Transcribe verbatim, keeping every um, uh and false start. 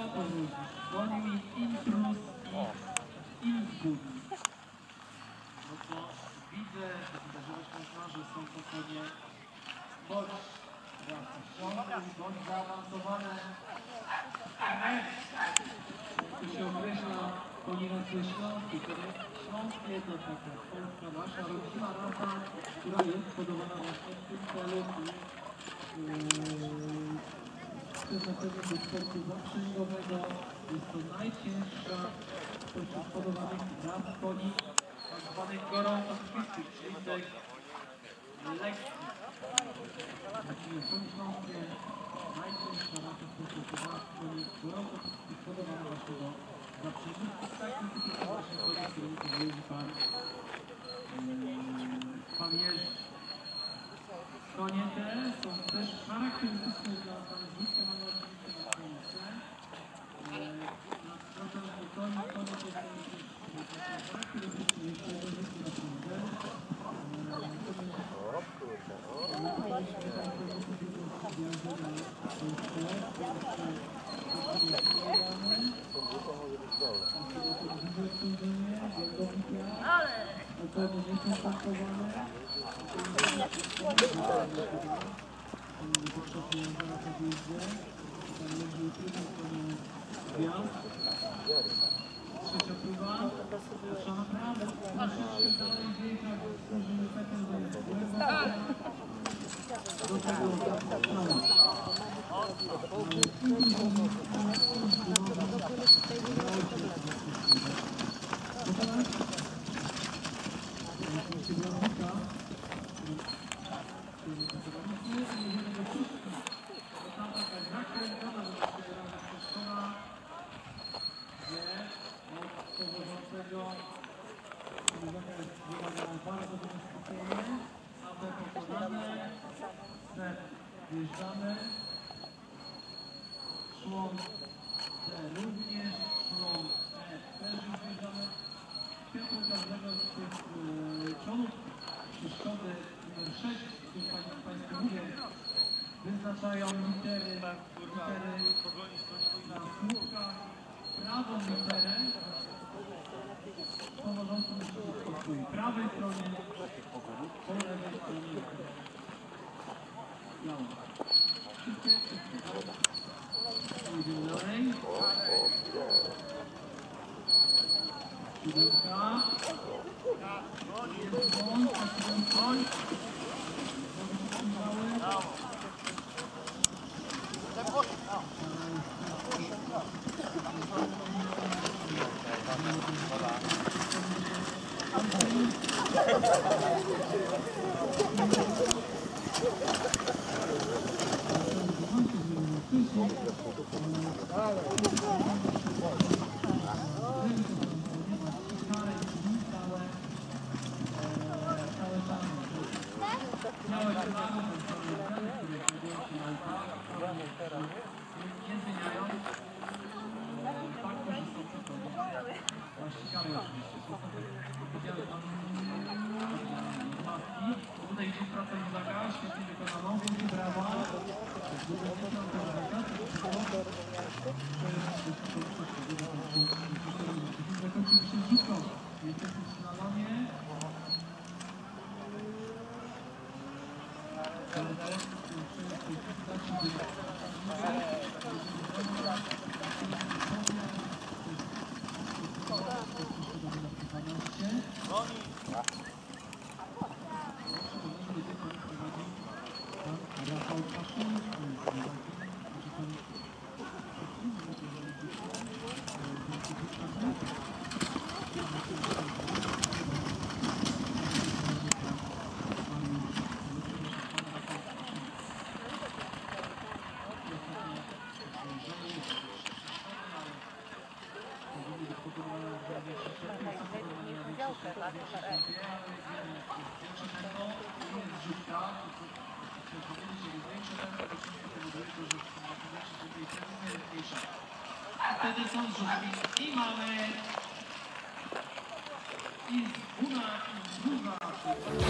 Dzwonił Intrus i Inzbud. No to widzę, wydarzyłeś można, że są to sobie bądź rasoświątków, bądź zaawansowane. To się określa po niemiecku śląskie, to jest śląskie, to taka polska nasza rodzina rasa, która jest podawana właśnie w tym celu i yy, przeznaczenie do sportu zaprzęgowego. Jest to najcięższa spośród podawanych ras koni, tak zwanych gorącokrwistych, czyli tych lekkich. Takie są śląskie, najcięższa rasa spośród ras koni gorącokrwistych podawana właśnie do zaprzęgów. Takim typem właśnie koni, którymi to jeździ pan, yy, pan jeździ. Konie te są też charakterystyczne dla nazwiska, mamy oczywiście na końcu. Natomiast konie, konie te są też charakterystyczne, jeśli chodzi o nazwisko na konie nie są pakowane. Trzecia próba. Trzeba naprawdę troszeczkę dalej wjechać, stworzymy taką do tego wjeżdżamy. Szłon D również, szłon E też już wjeżdżamy. Światło każdego z tych yy, członów przeszkody numer sześć, o którym Państwu mówię, wyznaczają litery, litery na słupkach. Prawą literę powożącą się po swojej prawej stronie, po lewej stronie białą. Wszystkie, wszystkie. Idziemy dalej. Siódemka. Jest błąd, a siódemka. Tutaj gdzieś praca Izaka, świetnie wykonaną, wielkie brawa. Zakończył się rzutką. Jesteśmy w salonie. Wtedy są zrzutki i mamy i z buna, i z druga.